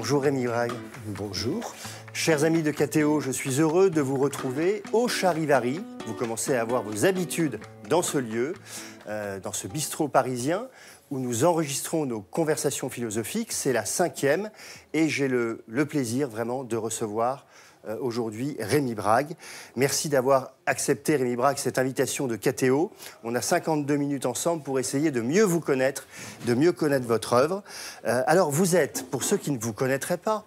Bonjour Rémi Brague. Bonjour. Chers amis de KTO, je suis heureux de vous retrouver au Charivari. Vous commencez à avoir vos habitudes dans ce lieu, dans ce bistrot parisien où nous enregistrons nos conversations philosophiques. C'est la 5e et j'ai le plaisir vraiment de recevoir aujourd'hui Rémi Brague. Merci d'avoir accepté, Rémi Brague, cette invitation de KTO. On a 52 minutes ensemble pour essayer de mieux vous connaître, de mieux connaître votre œuvre. Alors vous êtes, pour ceux qui ne vous connaîtraient pas,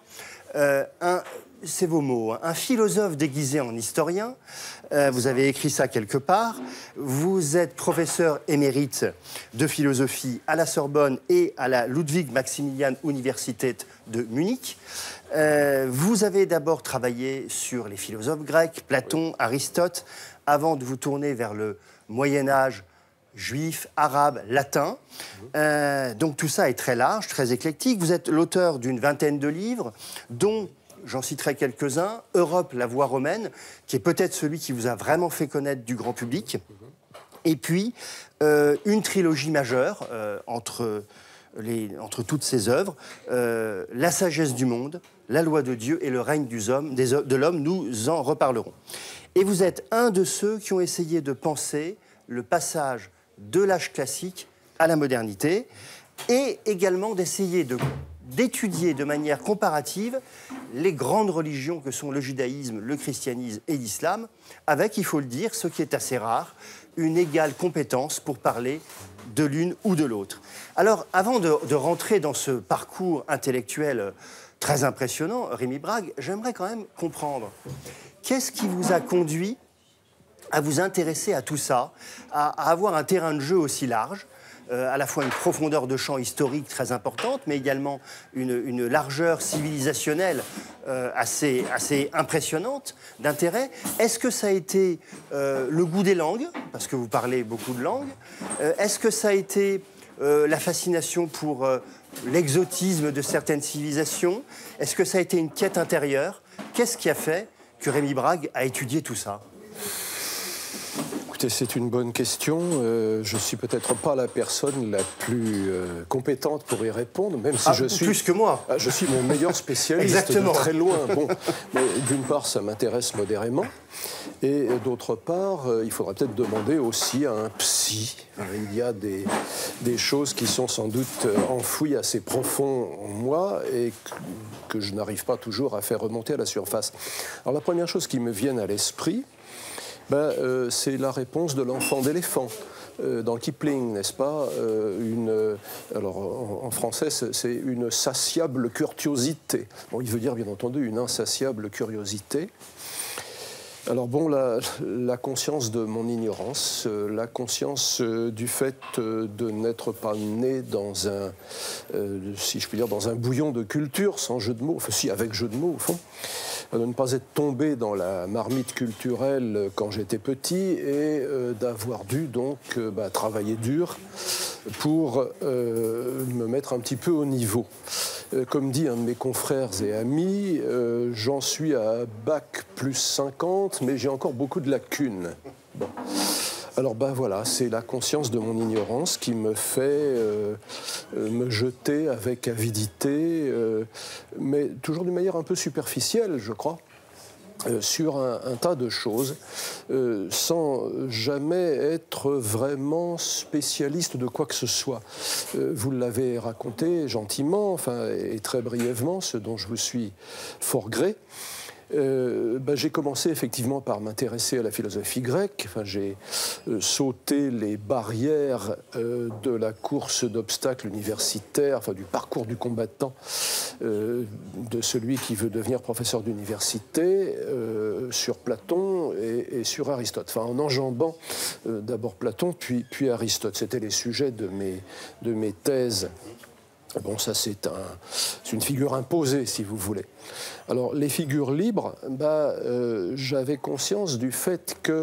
c'est vos mots, un philosophe déguisé en historien. Vous avez écrit ça quelque part. Vous êtes professeur émérite de philosophie à la Sorbonne et à la Ludwig-Maximilian-Universität de Munich. Vous avez d'abord travaillé sur les philosophes grecs, Platon, Aristote, avant de vous tourner vers le Moyen-Âge juif, arabe, latin. Donc tout ça est très large, très éclectique. Vous êtes l'auteur d'une vingtaine de livres, dont, j'en citerai quelques-uns, Europe, la voie romaine, qui est peut-être celui qui vous a vraiment fait connaître du grand public. Et puis, une trilogie majeure entre toutes ces œuvres, La sagesse du monde, La loi de Dieu et le règne de l'homme, nous en reparlerons. Et vous êtes un de ceux qui ont essayé de penser le passage de l'âge classique à la modernité et également d'essayer d'étudier de manière comparative les grandes religions que sont le judaïsme, le christianisme et l'islam, avec, il faut le dire, ce qui est assez rare, une égale compétence pour parler de l'une ou de l'autre. Alors, avant de rentrer dans ce parcours intellectuel très impressionnant, Rémi Brague, j'aimerais quand même comprendre qu'est-ce qui vous a conduit à vous intéresser à tout ça, à avoir un terrain de jeu aussi large, à la fois une profondeur de champ historique très importante, mais également une largeur civilisationnelle assez impressionnante d'intérêt. Est-ce que ça a été le goût des langues, parce que vous parlez beaucoup de langues? Est-ce que ça a été la fascination pour l'exotisme de certaines civilisations? Est-ce que ça a été une quête intérieure? Qu'est-ce qui a fait que Rémi Brague a étudié tout ça? C'est une bonne question. Je ne suis peut-être pas la personne la plus compétente pour y répondre, même si je suis... Plus que moi. Je suis mon meilleur spécialiste. Exactement. De très loin. Bon, mais d'une part, ça m'intéresse modérément. Et d'autre part, il faudra peut-être demander aussi à un psy. Il y a des choses qui sont sans doute enfouies assez profond en moi et que je n'arrive pas toujours à faire remonter à la surface. Alors la première chose qui me vient à l'esprit, c'est la réponse de l'enfant d'éléphant. Dans Kipling, n'est-ce pas? Alors, en français, c'est une satiable curiosité. Bon, il veut dire, bien entendu, une insatiable curiosité. Alors bon, la conscience de mon ignorance, la conscience du fait de n'être pas né dans un, si je puis dire, dans un bouillon de culture, sans jeu de mots, enfin si, avec jeu de mots au fond, de ne pas être tombé dans la marmite culturelle quand j'étais petit et d'avoir dû donc travailler dur pour me mettre un petit peu au niveau. Comme dit un de mes confrères et amis, j'en suis à bac plus 50, mais j'ai encore beaucoup de lacunes. Bon. Alors voilà, c'est la conscience de mon ignorance qui me fait me jeter avec avidité, mais toujours d'une manière un peu superficielle, je crois, sur un tas de choses, sans jamais être vraiment spécialiste de quoi que ce soit. Vous l'avez raconté gentiment, et très brièvement, ce dont je vous suis fort gré. J'ai commencé effectivement par m'intéresser à la philosophie grecque. J'ai sauté les barrières de la course d'obstacles universitaires, du parcours du combattant, de celui qui veut devenir professeur d'université, sur Platon et sur Aristote. En enjambant d'abord Platon, puis Aristote. C'était les sujets de mes thèses. Bon, ça, c'est une figure imposée, si vous voulez. Alors, les figures libres, j'avais conscience du fait que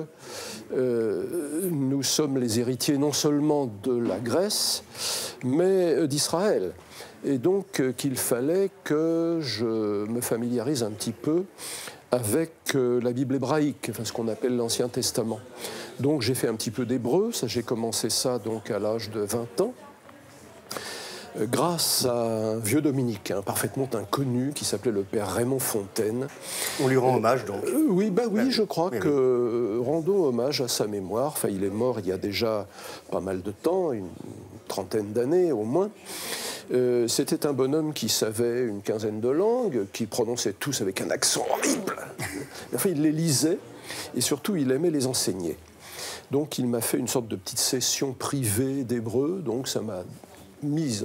nous sommes les héritiers non seulement de la Grèce, mais d'Israël. Et donc, qu'il fallait que je me familiarise un petit peu avec la Bible hébraïque, ce qu'on appelle l'Ancien Testament. Donc, j'ai fait un petit peu d'hébreu, j'ai commencé ça donc à l'âge de 20 ans. grâce à un vieux dominicain parfaitement inconnu qui s'appelait le père Raymond Fontaine. On lui rend hommage donc. Oui, je crois que rendons hommage à sa mémoire. Enfin, il est mort il y a déjà pas mal de temps, une trentaine d'années au moins. C'était un bonhomme qui savait une quinzaine de langues, qui prononçait tous avec un accent horrible. Enfin, il les lisait et surtout, il aimait les enseigner. Donc, il m'a fait une sorte de petite session privée d'hébreu. Donc, ça m'a mis,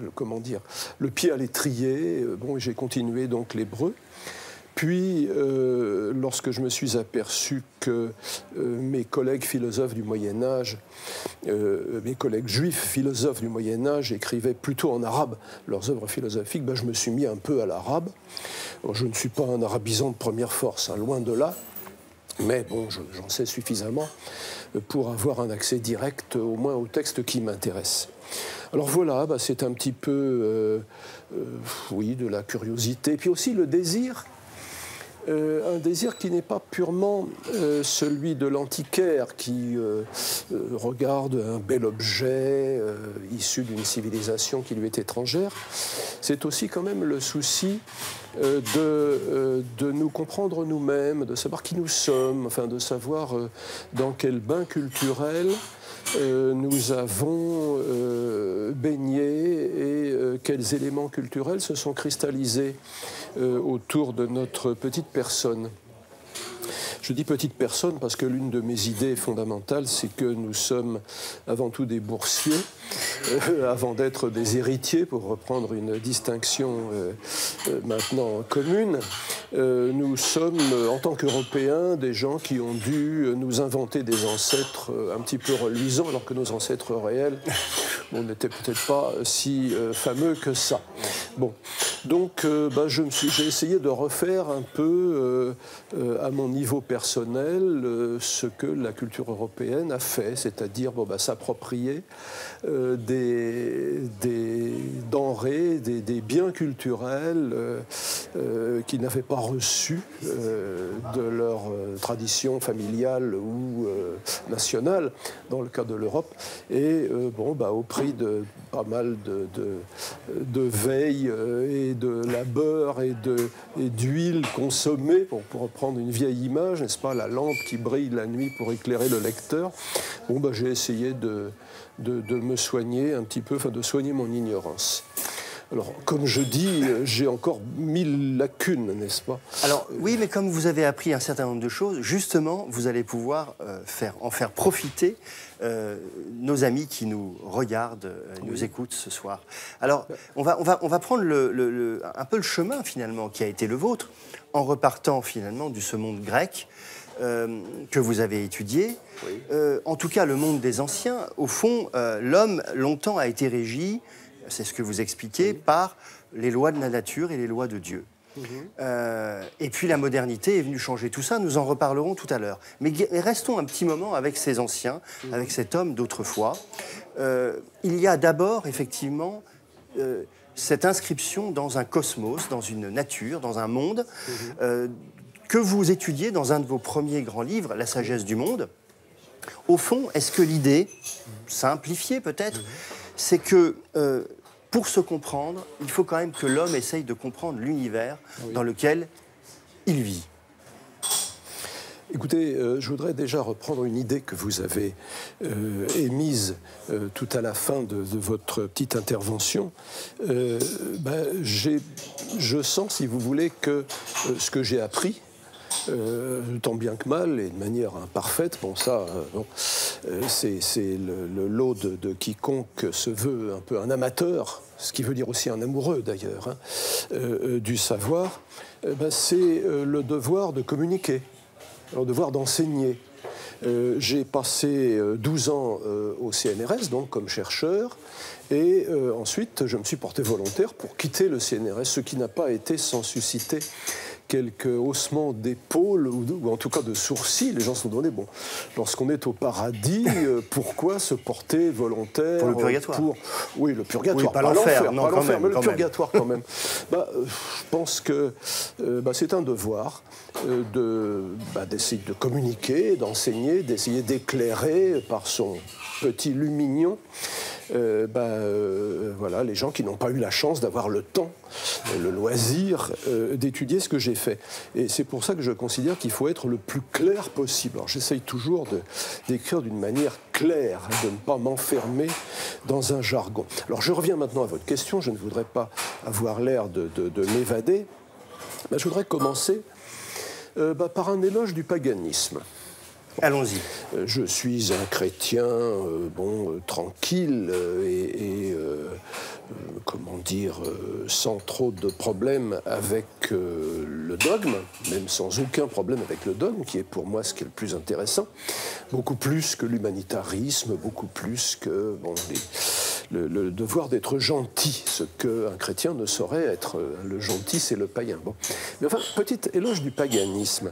le pied à l'étrier. Bon, j'ai continué donc l'hébreu. Puis, lorsque je me suis aperçu que mes collègues philosophes du Moyen-Âge, mes collègues juifs philosophes du Moyen-Âge écrivaient plutôt en arabe leurs œuvres philosophiques, je me suis mis un peu à l'arabe. Je ne suis pas un arabisant de première force, hein, loin de là, mais bon, j'en sais suffisamment pour avoir un accès direct au moins au texte qui m'intéresse. Alors voilà, c'est un petit peu, de la curiosité, puis aussi le désir. Un désir qui n'est pas purement celui de l'antiquaire qui regarde un bel objet issu d'une civilisation qui lui est étrangère. C'est aussi quand même le souci de nous comprendre nous-mêmes, de savoir qui nous sommes, enfin de savoir dans quel bain culturel nous avons baigné et quels éléments culturels se sont cristallisés autour de notre petite personne. Je dis petite personne parce que l'une de mes idées fondamentales, c'est que nous sommes avant tout des boursiers, avant d'être des héritiers, pour reprendre une distinction maintenant commune. Nous sommes, en tant qu'Européens, des gens qui ont dû nous inventer des ancêtres un petit peu reluisants, alors que nos ancêtres réels n'étaient peut-être pas si fameux que ça. Bon, donc j'ai essayé de refaire un peu à mon niveau personnel ce que la culture européenne a fait, c'est-à-dire s'approprier des denrées, des biens culturels qu'ils n'avaient pas reçus de leur tradition familiale ou nationale, dans le cas de l'Europe, et au prix de pas mal de veille et de labeur et d'huile consommée, pour reprendre une vieille image, n'est-ce pas, la lampe qui brille la nuit pour éclairer le lecteur. J'ai essayé de me soigner un petit peu, de soigner mon ignorance. Alors, comme je dis, j'ai encore 1000 lacunes, n'est-ce pas? Alors, oui, mais comme vous avez appris un certain nombre de choses, justement, vous allez pouvoir en faire profiter nos amis qui nous regardent, nous écoutent ce soir. Alors, on va prendre un peu le chemin, finalement, qui a été le vôtre, en repartant, finalement, de ce monde grec que vous avez étudié. Oui. En tout cas, le monde des anciens, au fond, l'homme, longtemps, a été régi, c'est ce que vous expliquez, par les lois de la nature et les lois de Dieu. Et puis la modernité est venue changer tout ça, nous en reparlerons tout à l'heure. Mais restons un petit moment avec ces anciens, avec cet homme d'autrefois. Il y a d'abord, effectivement, cette inscription dans un cosmos, dans une nature, dans un monde, que vous étudiez dans un de vos premiers grands livres, La sagesse du monde. Au fond, est-ce que l'idée, simplifiée peut-être, c'est que pour se comprendre, il faut quand même que l'homme essaye de comprendre l'univers dans lequel il vit. Écoutez, je voudrais déjà reprendre une idée que vous avez émise tout à la fin de votre petite intervention. Je sens, si vous voulez, que ce que j'ai appris, tant bien que mal et de manière imparfaite, c'est le lot de quiconque se veut un peu un amateur, ce qui veut dire aussi un amoureux d'ailleurs, du savoir, c'est le devoir de communiquer, le devoir d'enseigner. J'ai passé 12 ans au CNRS, donc comme chercheur, et ensuite je me suis porté volontaire pour quitter le CNRS, ce qui n'a pas été sans susciter quelques haussements d'épaules ou en tout cas de sourcils. Les gens se sont demandé, lorsqu'on est au paradis, pourquoi se porter volontaire pour le purgatoire? Oui, le purgatoire. Oui, pas l'enfer, mais le purgatoire quand même. Je pense que c'est un devoir d'essayer de communiquer, d'enseigner, d'essayer d'éclairer par son petit lumignon voilà, les gens qui n'ont pas eu la chance d'avoir le temps, le loisir d'étudier ce que j'ai fait. Et c'est pour ça que je considère qu'il faut être le plus clair possible. Alors j'essaye toujours d'écrire d'une manière claire, de ne pas m'enfermer dans un jargon. Alors je reviens maintenant à votre question, je ne voudrais pas avoir l'air de m'évader. Je voudrais commencer par un éloge du paganisme. Allons-y. Je suis un chrétien tranquille et comment dire, sans trop de problèmes avec le dogme, même sans aucun problème avec le dogme, qui est pour moi ce qui est le plus intéressant, beaucoup plus que l'humanitarisme, beaucoup plus que le devoir d'être gentil, ce qu'un chrétien ne saurait être. Le gentil, c'est le païen. Bon. Mais enfin, petit éloge du paganisme.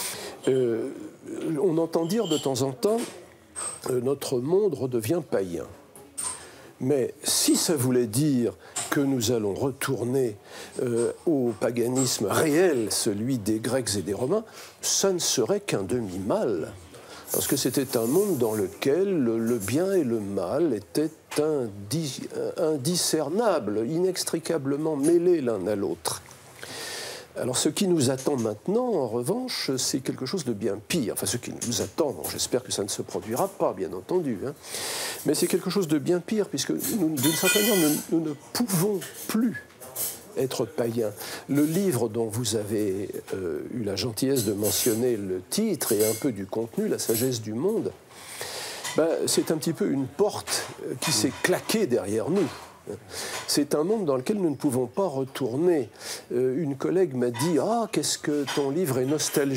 On entend dire de temps en temps notre monde redevient païen. Mais si ça voulait dire que nous allons retourner au paganisme réel, celui des Grecs et des Romains, ça ne serait qu'un demi-mal. Parce que c'était un monde dans lequel le bien et le mal étaient indiscernables, inextricablement mêlés l'un à l'autre. Alors ce qui nous attend maintenant, en revanche, c'est quelque chose de bien pire. Enfin, ce qui nous attend, j'espère que ça ne se produira pas, bien entendu, hein. Mais c'est quelque chose de bien pire, puisque d'une certaine manière, nous ne pouvons plus être païens. Le livre dont vous avez eu la gentillesse de mentionner le titre et un peu du contenu, La sagesse du monde, c'est un petit peu une porte qui s'est claquée derrière nous. C'est un monde dans lequel nous ne pouvons pas retourner. Une collègue m'a dit « Ah, qu'est-ce que ton livre est nostalgique ?»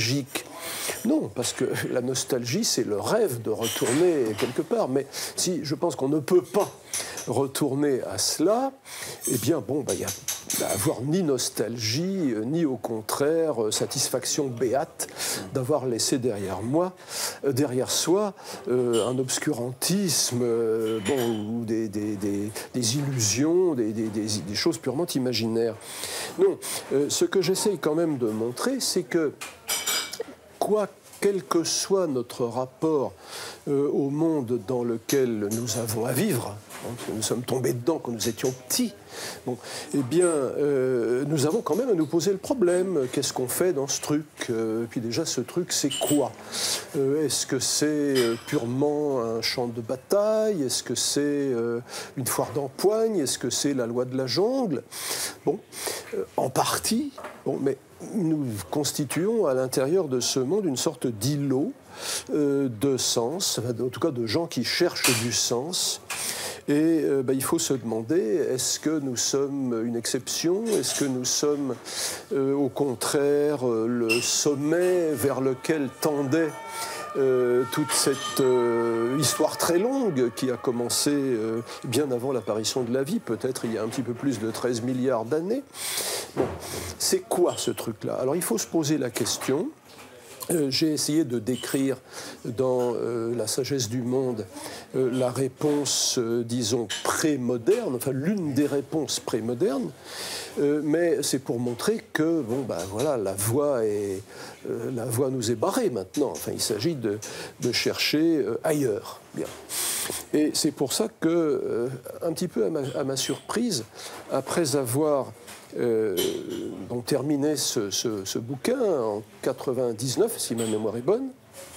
Non, parce que la nostalgie, c'est le rêve de retourner quelque part. Mais si je pense qu'on ne peut pas retourner à cela, eh bien, il y a avoir ni nostalgie, ni au contraire satisfaction béate d'avoir laissé derrière soi, un obscurantisme, ou des illusions, des choses purement imaginaires. Non, ce que j'essaye quand même de montrer, c'est que quel que soit notre rapport au monde dans lequel nous avons à vivre, nous sommes tombés dedans quand nous étions petits, nous avons quand même à nous poser le problème. Qu'est-ce qu'on fait dans ce truc ? Puis déjà, ce truc, c'est quoi ? Est-ce que c'est purement un champ de bataille ? Est-ce que c'est une foire d'empoigne ? Est-ce que c'est la loi de la jungle ? En partie, mais nous constituons à l'intérieur de ce monde une sorte d'îlot de sens, en tout cas de gens qui cherchent du sens. Et il faut se demander, est-ce que nous sommes une exception ? Est-ce que nous sommes au contraire le sommet vers lequel tendait toute cette histoire très longue qui a commencé bien avant l'apparition de la vie, peut-être il y a un petit peu plus de 13 milliards d'années. C'est quoi ce truc-là ? Alors il faut se poser la question. J'ai essayé de décrire dans La sagesse du monde la réponse, disons, pré-moderne, enfin l'une des réponses pré-modernes, mais c'est pour montrer que, la voie nous est barrée maintenant. Enfin, il s'agit de chercher ailleurs. Bien. Et c'est pour ça que, un petit peu à ma surprise, après avoir terminé ce bouquin en 99, si ma mémoire est bonne,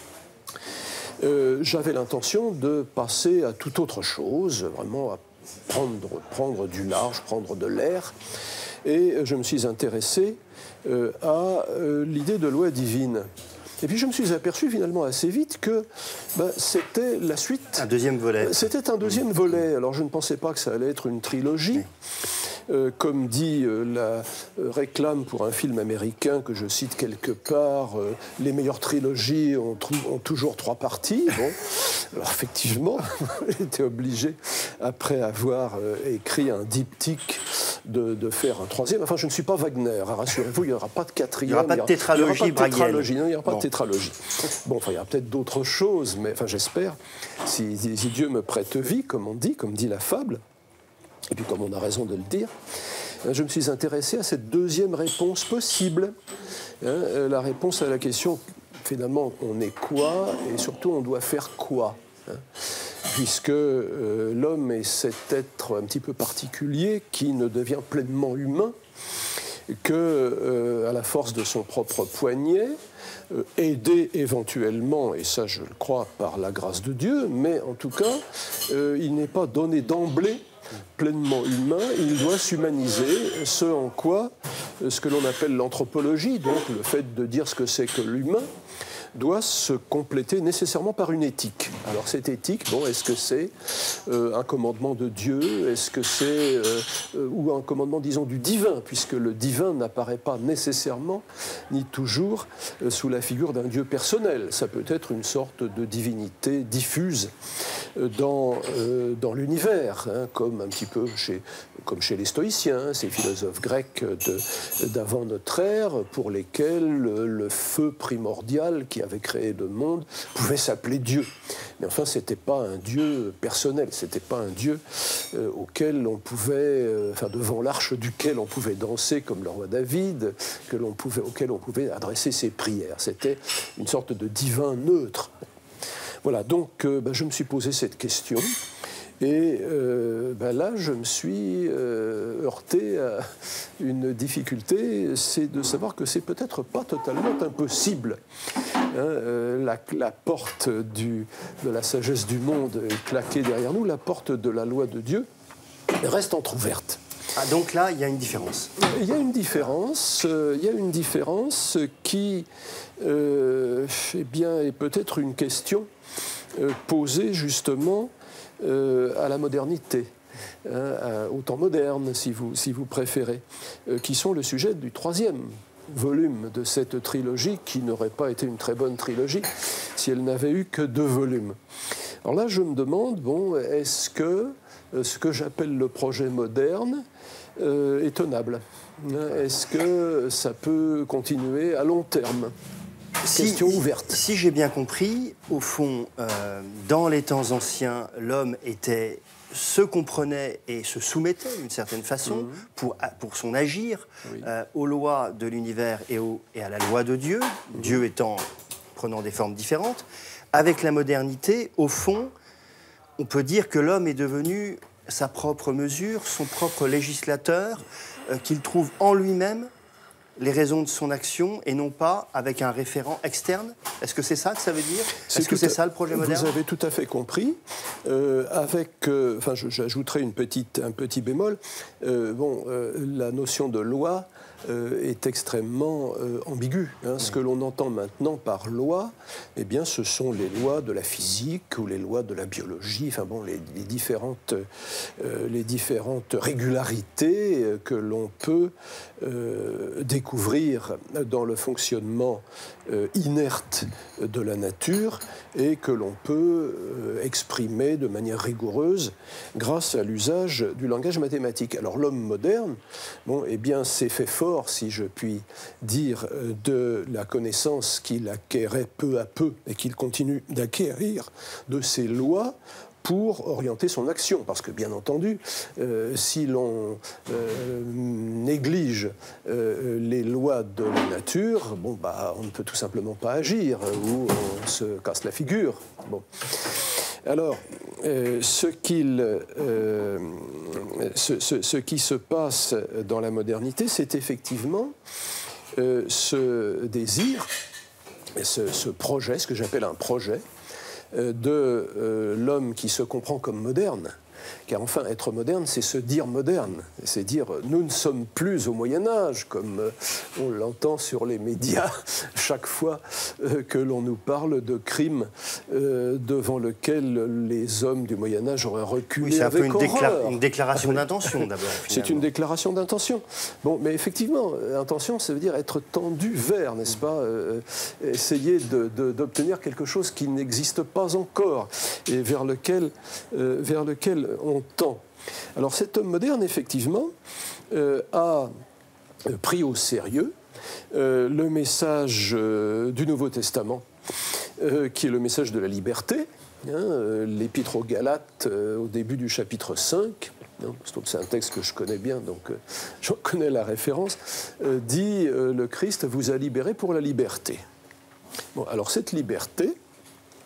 j'avais l'intention de passer à toute autre chose, vraiment à prendre du large, prendre de l'air, et je me suis intéressé à l'idée de loi divine. Et puis je me suis aperçu finalement assez vite que c'était la suite. Un deuxième volet. C'était un deuxième volet. Alors je ne pensais pas que ça allait être une trilogie. Comme dit la réclame pour un film américain que je cite quelque part, les meilleures trilogies ont toujours 3 parties. Alors effectivement, j'ai été obligé, après avoir écrit un diptyque, de faire un 3e. Enfin, je ne suis pas Wagner, rassurez-vous, il n'y aura pas de 4e. Il n'y aura pas de tétralogie braigienne. Non, il n'y aura pas de tétralogie. Il y aura peut-être d'autres choses, mais j'espère, si Dieu me prête vie, comme dit la fable, et puis comme on a raison de le dire, je me suis intéressé à cette deuxième réponse possible, la réponse à la question, finalement, on est quoi, et surtout, on doit faire quoi ? puisque l'homme est cet être un petit peu particulier qui ne devient pleinement humain que à la force de son propre poignet, aidé éventuellement, et ça je le crois par la grâce de Dieu, mais en tout cas, il n'est pas donné d'emblée pleinement humain, il doit s'humaniser, ce en quoi ce que l'on appelle l'anthropologie, donc le fait de dire ce que c'est que l'humain, doit se compléter nécessairement par une éthique. Alors cette éthique, bon, est-ce que c'est un commandement de Dieu, est-ce que c'est ou un commandement, disons, du divin, puisque le divin n'apparaît pas nécessairement ni toujours sous la figure d'un Dieu personnel. Ça peut être une sorte de divinité diffuse dans l'univers, hein, comme un petit peu comme chez les stoïciens, ces philosophes grecs d'avant notre ère, pour lesquels le feu primordial qui avait créé le monde pouvait s'appeler Dieu. Mais enfin, ce n'était pas un Dieu personnel, ce n'était pas un Dieu auquel on pouvait, devant l'arche duquel on pouvait danser comme le roi David, auquel on pouvait adresser ses prières. C'était une sorte de divin neutre. Voilà, donc je me suis posé cette question. Et là, je me suis heurté à une difficulté, c'est de savoir que c'est peut-être pas totalement impossible. La porte de la sagesse du monde est claquée derrière nous, la porte de la loi de Dieu reste entrouverte. Ah, donc là, il y a une différence. Il y a une différence qui est peut-être une question posée justement à la modernité, au temps moderne, si vous préférez, qui sont le sujet du 3e volume de cette trilogie, qui n'aurait pas été une très bonne trilogie si elle n'avait eu que 2 volumes. Alors là, je me demande, est-ce que ce que j'appelle le projet moderne est tenable? Est-ce que ça peut continuer à long terme? Question ouverte. Si j'ai bien compris, au fond, dans les temps anciens, l'homme se comprenait et se soumettait d'une certaine façon pour son agir aux lois de l'univers et à la loi de Dieu, Dieu prenant des formes différentes. Avec la modernité, au fond, on peut dire que l'homme est devenu sa propre mesure, son propre législateur, qu'il trouve en lui-même les raisons de son action et non pas avec un référent externe. Est-ce que c'est ça que ça veut dire? Est-ce que c'est ça le projet moderne? Vous avez tout à fait compris. J'ajouterai un petit bémol. La notion de loi est extrêmement ambiguë. Ce que l'on entend maintenant par loi, ce sont les lois de la physique ou les lois de la biologie, les différentes régularités que l'on peut découvrir dans le fonctionnement inerte de la nature et que l'on peut exprimer de manière rigoureuse grâce à l'usage du langage mathématique. Alors l'homme moderne, s'est fait fort, si je puis dire, de la connaissance qu'il acquérait peu à peu et qu'il continue d'acquérir de ces lois pour orienter son action. Parce que, bien entendu, si l'on néglige les lois de la nature, on ne peut tout simplement pas agir, ou on se casse la figure. Alors, ce qui se passe dans la modernité, c'est effectivement ce désir, ce projet, ce que j'appelle un projet, de l'homme qui se comprend comme moderne. Car enfin, être moderne, c'est se dire moderne. C'est dire, nous ne sommes plus au Moyen-Âge, comme on l'entend sur les médias chaque fois que l'on nous parle de crimes devant lesquels les hommes du Moyen-Âge auraient reculé avec horreur. C'est un peu une déclaration d'intention, d'abord. C'est une déclaration d'intention. Mais effectivement, intention, ça veut dire être tendu vers, n'est-ce pas? Essayer d'obtenir quelque chose qui n'existe pas encore et vers lequel on tend. Alors cet homme moderne, effectivement, a pris au sérieux le message du Nouveau Testament, qui est le message de la liberté. L'Épître aux Galates, au début du chapitre 5, c'est un texte que je connais bien, donc j'en connais la référence, dit le Christ vous a libéré pour la liberté. Alors cette liberté,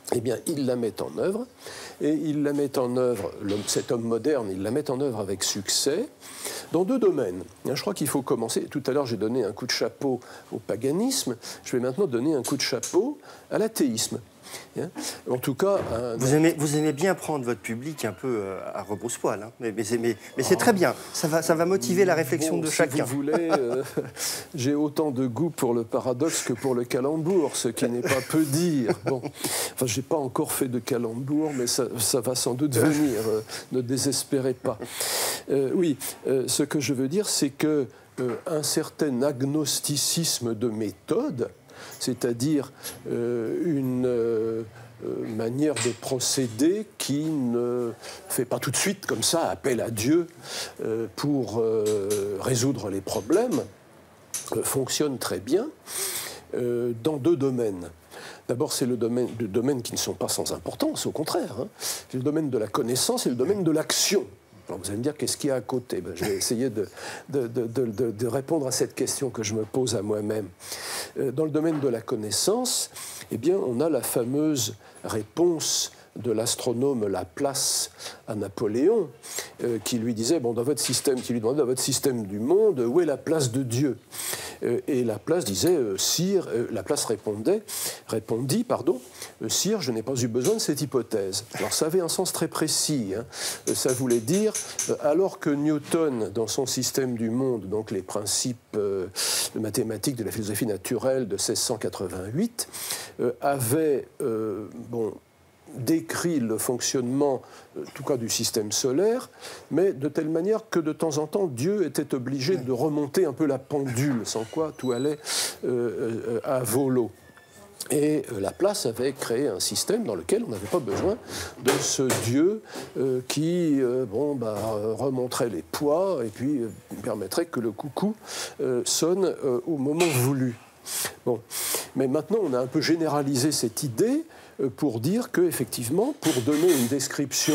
eh bien, il la met en œuvre, et il la met en œuvre, cet homme moderne, il la met en œuvre avec succès, dans 2 domaines. Je crois qu'il faut commencer, tout à l'heure j'ai donné un coup de chapeau au paganisme, je vais maintenant donner un coup de chapeau à l'athéisme. En tout cas... Vous aimez bien prendre votre public un peu à rebrousse-poil, hein. Mais c'est très bien, ça va motiver la réflexion de chacun. Si vous voulez, j'ai autant de goût pour le paradoxe que pour le calembour, ce qui n'est pas peu dire. Bon. Enfin, je n'ai pas encore fait de calembour, mais ça va sans doute venir, ne désespérez pas. Oui, ce que je veux dire, c'est qu'un certain agnosticisme de méthode, c'est-à-dire une manière de procéder qui ne fait pas tout de suite comme ça appel à Dieu pour résoudre les problèmes, fonctionne très bien dans 2 domaines. D'abord, c'est le domaine qui ne sont pas sans importance, au contraire. Hein. C'est le domaine de la connaissance et le domaine de l'action. Alors vous allez me dire, qu'est-ce qu'il y a à côté? Je vais essayer de répondre à cette question que je me pose à moi-même. Dans le domaine de la connaissance, eh bien, on a la fameuse réponse de l'astronome Laplace à Napoléon, qui lui disait, bon, dans votre système, qui lui demandait, dans votre système du monde, où est la place de Dieu? Et Laplace disait, Sire, Laplace répondit, Sire, je n'ai pas eu besoin de cette hypothèse. Alors ça avait un sens très précis. Hein. Ça voulait dire, alors que Newton, dans son système du monde, donc les principes mathématiques de la philosophie naturelle de 1688, avait décrit le fonctionnement, en tout cas du système solaire, mais de telle manière que de temps en temps, Dieu était obligé de remonter un peu la pendule, sans quoi tout allait à volo. Et Laplace avait créé un système dans lequel on n'avait pas besoin de ce Dieu qui remonterait les poids et puis permettrait que le coucou sonne au moment voulu. Bon. Mais maintenant, on a un peu généralisé cette idée pour dire qu'effectivement, pour donner une description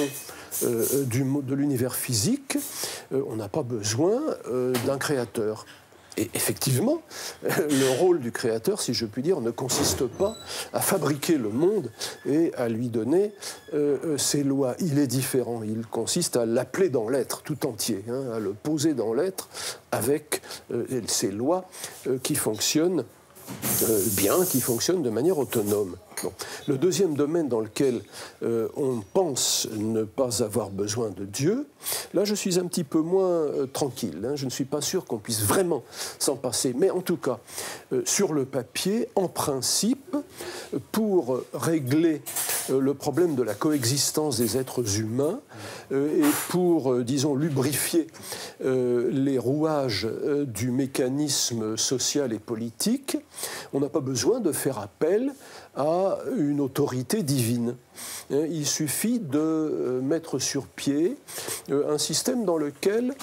de l'univers physique, on n'a pas besoin d'un créateur. Et effectivement, le rôle du créateur, si je puis dire, ne consiste pas à fabriquer le monde et à lui donner ses lois. Il est différent. Il consiste à l'appeler dans l'être tout entier, hein, à le poser dans l'être avec ses lois qui fonctionnent bien, qui fonctionnent de manière autonome. Bon. Le deuxième domaine dans lequel on pense ne pas avoir besoin de Dieu, là je suis un petit peu moins tranquille. Hein, je ne suis pas sûr qu'on puisse vraiment s'en passer. Mais en tout cas, sur le papier, en principe, pour régler le problème de la coexistence des êtres humains et pour, disons, lubrifier les rouages du mécanisme social et politique, on n'a pas besoin de faire appel à une autorité divine. Il suffit de mettre sur pied un système dans lequel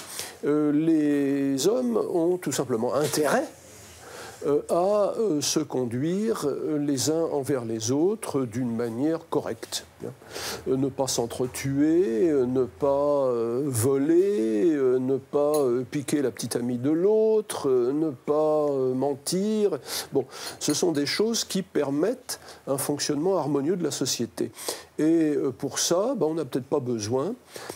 les hommes ont tout simplement intérêt à se conduire les uns envers les autres d'une manière correcte. Ne pas s'entretuer, ne pas voler, ne pas piquer la petite amie de l'autre, ne pas mentir. Bon, ce sont des choses qui permettent un fonctionnement harmonieux de la société. Et pour ça, on n'a peut-être pas besoin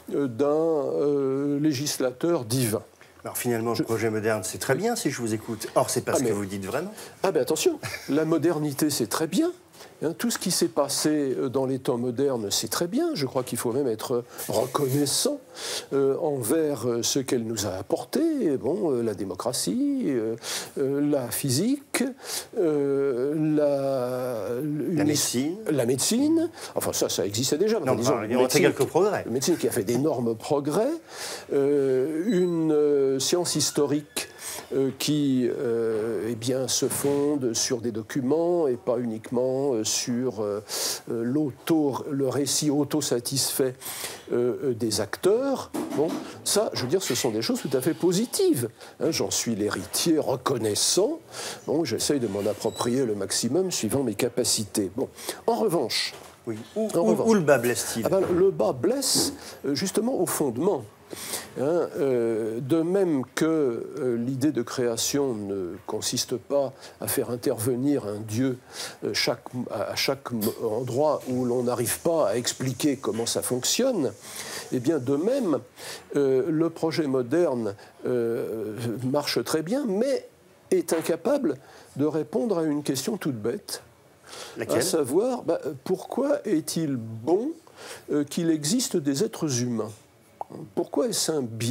d'un législateur divin. Alors finalement, le projet moderne, c'est très bien si je vous écoute. Or, c'est pas ce que vous dites vraiment. Ah ben attention, la modernité, c'est très bien. Tout ce qui s'est passé dans les temps modernes, c'est très bien. Je crois qu'il faut même être reconnaissant envers ce qu'elle nous a apporté. Bon, la démocratie, la physique, la médecine. La médecine. Enfin, ça existait déjà. Non, disons, il y a quelques progrès. La médecine qui a fait d'énormes progrès. Une science historique qui se fonde sur des documents et pas uniquement sur le récit auto-satisfait des acteurs. Bon, ça, je veux dire, ce sont des choses tout à fait positives. Hein, j'en suis l'héritier reconnaissant. Bon, j'essaye de m'en approprier le maximum suivant mes capacités. Bon, en revanche... Oui. Où le bas blesse-t-il? Le bas blesse justement au fondement. De même que l'idée de création ne consiste pas à faire intervenir un Dieu à chaque endroit où l'on n'arrive pas à expliquer comment ça fonctionne, eh bien de même, le projet moderne marche très bien, mais est incapable de répondre à une question toute bête. Laquelle ? À savoir, pourquoi est-il bon qu'il existe des êtres humains ? Pourquoi est-ce un bien ?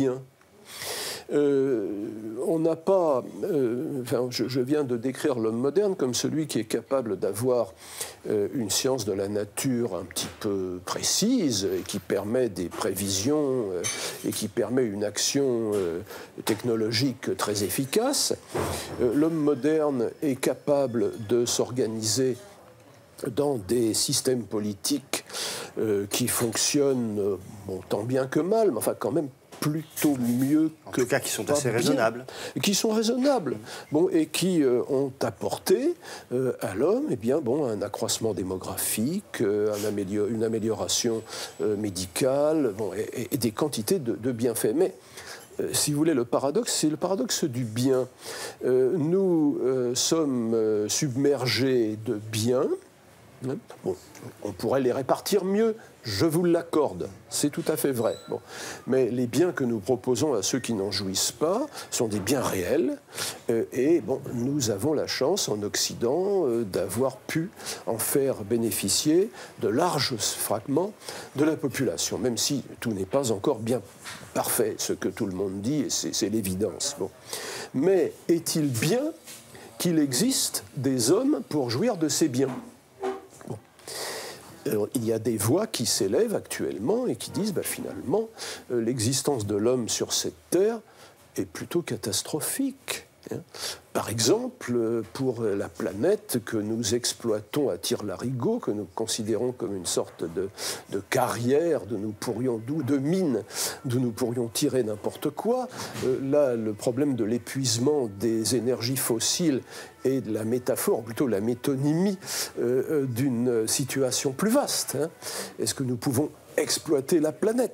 On n'a pas... je viens de décrire l'homme moderne comme celui qui est capable d'avoir une science de la nature un petit peu précise, et qui permet des prévisions, et qui permet une action technologique très efficace. L'homme moderne est capable de s'organiser dans des systèmes politiques qui fonctionnent tant bien que mal, mais enfin quand même plutôt mieux que... En tout cas, qui sont assez raisonnables. Qui sont raisonnables, et qui ont apporté à l'homme un accroissement démographique, une amélioration médicale, et des quantités de bienfaits. Mais si vous voulez, le paradoxe, c'est le paradoxe du bien. Nous sommes submergés de biens. On pourrait les répartir mieux, je vous l'accorde, c'est tout à fait vrai. Mais les biens que nous proposons à ceux qui n'en jouissent pas sont des biens réels, nous avons la chance en Occident d'avoir pu en faire bénéficier de larges fragments de la population, même si tout n'est pas encore bien parfait, ce que tout le monde dit, et c'est l'évidence. Mais est-il bien qu'il existe des hommes pour jouir de ces biens ? Alors, il y a des voix qui s'élèvent actuellement et qui disent finalement l'existence de l'homme sur cette terre est plutôt catastrophique. Par exemple, pour la planète que nous exploitons à tire-larigot, que nous considérons comme une sorte de carrière de mine d'où nous pourrions tirer n'importe quoi, là, le problème de l'épuisement des énergies fossiles est la métaphore, plutôt la métonymie d'une situation plus vaste. Est-ce que nous pouvons exploiter la planète ?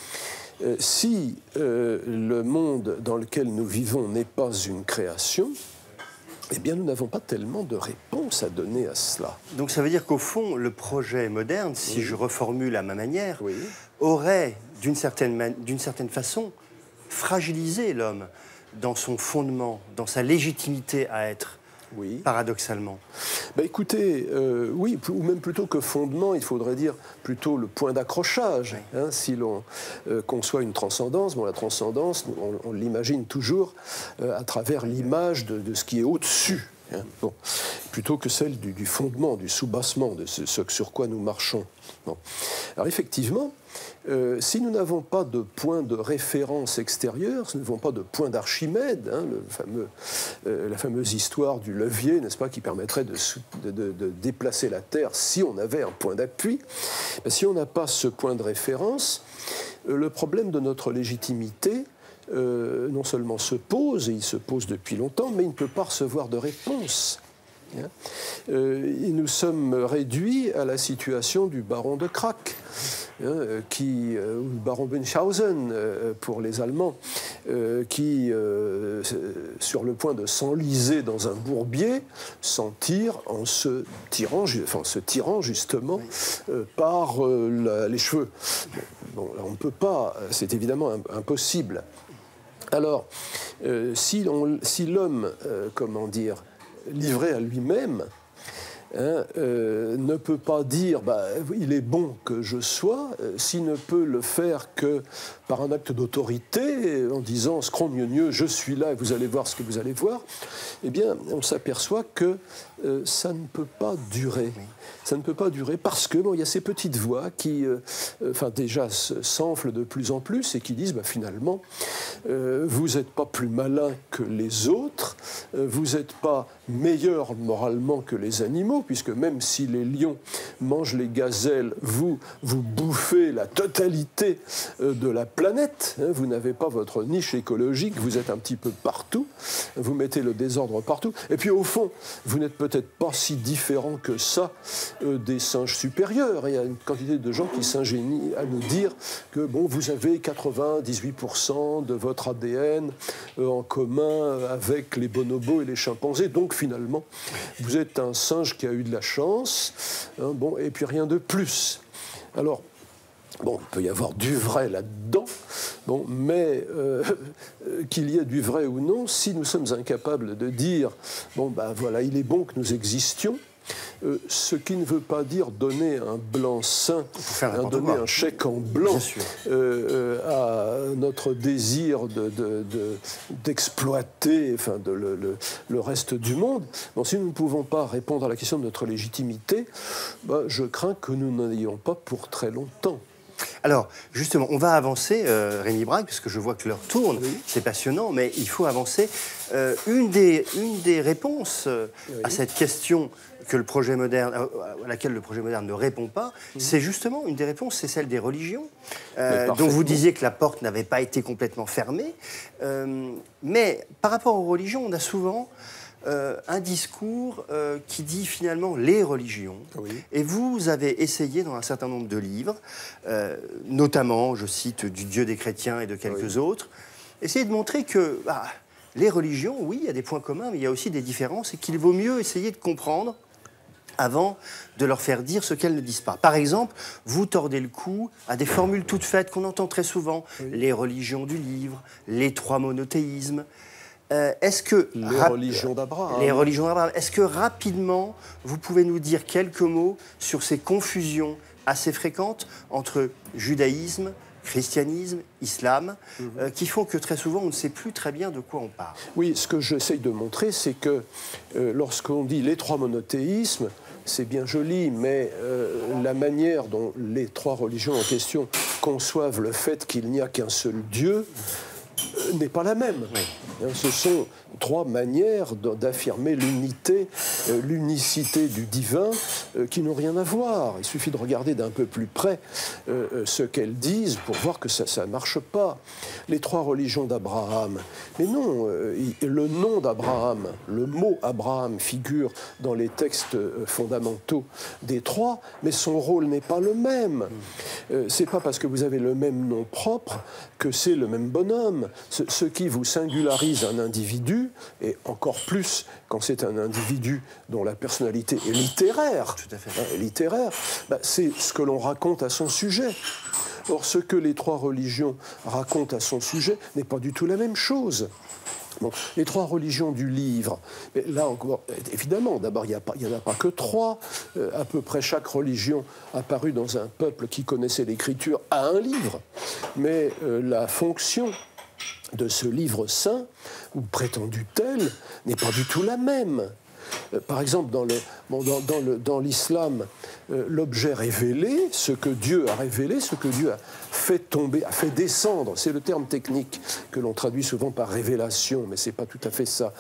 Si le monde dans lequel nous vivons n'est pas une création, nous n'avons pas tellement de réponse à donner à cela. Donc ça veut dire qu'au fond, le projet moderne, si je reformule à ma manière, aurait, d'une certaine façon, fragilisé l'homme dans son fondement, dans sa légitimité à être. Paradoxalement. Écoutez, oui, ou même plutôt que fondement, il faudrait dire plutôt le point d'accrochage. Si l'on conçoit une transcendance, la transcendance, on l'imagine toujours à travers l'image de ce qui est au-dessus. Plutôt que celle du fondement, du soubassement, de ce sur quoi nous marchons. Alors effectivement, si nous n'avons pas de point de référence extérieur, si nous n'avons pas de point d'Archimède, la fameuse histoire du levier, n'est-ce pas, qui permettrait de déplacer la Terre si on avait un point d'appui, si on n'a pas ce point de référence, le problème de notre légitimité non seulement se pose, et il se pose depuis longtemps, mais il ne peut pas recevoir de réponse. Et nous sommes réduits à la situation du baron de Krak, ou baron Münchhausen pour les Allemands, qui, sur le point de s'enliser dans un bourbier, s'en tire en se tirant justement par les cheveux. On ne peut pas, c'est évidemment impossible. Alors, si l'homme, livré à lui-même, ne peut pas dire il est bon que je sois, s'il ne peut le faire que par un acte d'autorité, en disant scrogneux, je suis là et vous allez voir ce que vous allez voir, on s'aperçoit que ça ne peut pas durer. Ça ne peut pas durer parce que il y a ces petites voix qui déjà s'enflent de plus en plus et qui disent finalement vous n'êtes pas plus malin que les autres, vous n'êtes pas meilleur moralement que les animaux, puisque même si les lions mangent les gazelles, vous bouffez la totalité de la planète. Vous n'avez pas votre niche écologique, vous êtes un petit peu partout, vous mettez le désordre partout. Et puis au fond, vous n'êtes peut-être pas si différent que ça des singes supérieurs. Il y a une quantité de gens qui s'ingénient à nous dire que bon, vous avez 98% de votre ADN en commun avec les bonobos et les chimpanzés, donc finalement, vous êtes un singe qui a eu de la chance, hein, bon, et puis rien de plus. Alors, bon, il peut y avoir du vrai là-dedans, bon, mais qu'il y ait du vrai ou non, si nous sommes incapables de dire, bon, ben voilà, il est bon que nous existions, ce qui ne veut pas dire donner un blanc-seing, donner un chèque en blanc à notre désir d'exploiter enfin, le reste du monde. Bon, si nous ne pouvons pas répondre à la question de notre légitimité, ben, je crains que nous n'en ayons pas pour très longtemps. Alors, justement, on va avancer, Rémi Brague, parce que je vois que l'heure tourne, oui. C'est passionnant, mais il faut avancer. Une des réponses à cette question que le projet moderne, à laquelle le projet moderne ne répond pas, c'est justement, une des réponses, c'est celle des religions, dont vous disiez que la porte n'avait pas été complètement fermée. Mais par rapport aux religions, on a souvent un discours qui dit finalement les religions. Oui. Et vous avez essayé dans un certain nombre de livres, notamment, je cite, du Dieu des chrétiens et de quelques autres, essayer de montrer que les religions, oui, il y a des points communs, mais il y a aussi des différences et qu'il vaut mieux essayer de comprendre avant de leur faire dire ce qu'elles ne disent pas. Par exemple, vous tordez le cou à des formules toutes faites qu'on entend très souvent, les religions du livre, les trois monothéismes. Est-ce que les religions d'Abraham. Les religions d'Abraham. Est-ce que rapidement, vous pouvez nous dire quelques mots sur ces confusions assez fréquentes entre judaïsme, christianisme, islam, qui font que très souvent on ne sait plus très bien de quoi on parle? Oui, ce que j'essaye de montrer, c'est que lorsqu'on dit les trois monothéismes, c'est bien joli, mais la manière dont les trois religions en question conçoivent le fait qu'il n'y a qu'un seul Dieu n'est pas la même. Oui. Ce sont trois manières d'affirmer l'unicité du divin qui n'ont rien à voir. Il suffit de regarder d'un peu plus près ce qu'elles disent pour voir que ça ne marche pas. Les trois religions d'Abraham. Mais non, le nom d'Abraham, le mot Abraham figure dans les textes fondamentaux des trois, mais son rôle n'est pas le même. C'est pas parce que vous avez le même nom propre que c'est le même bonhomme. Ce qui vous singularise un individu, et encore plus quand c'est un individu dont la personnalité est littéraire, c'est ce que l'on raconte à son sujet. Or, ce que les trois religions racontent à son sujet n'est pas du tout la même chose. Bon, les trois religions du livre, mais là encore, évidemment, d'abord, il n'y en a pas que trois. À peu près chaque religion apparue dans un peuple qui connaissait l'écriture a un livre. Mais la fonction de ce livre saint, ou prétendu tel, n'est pas du tout la même. Par exemple, dans l'islam, l'objet révélé, ce que Dieu a révélé, ce que Dieu a fait tomber, a fait descendre, c'est le terme technique que l'on traduit souvent par révélation, mais ce n'est pas tout à fait ça.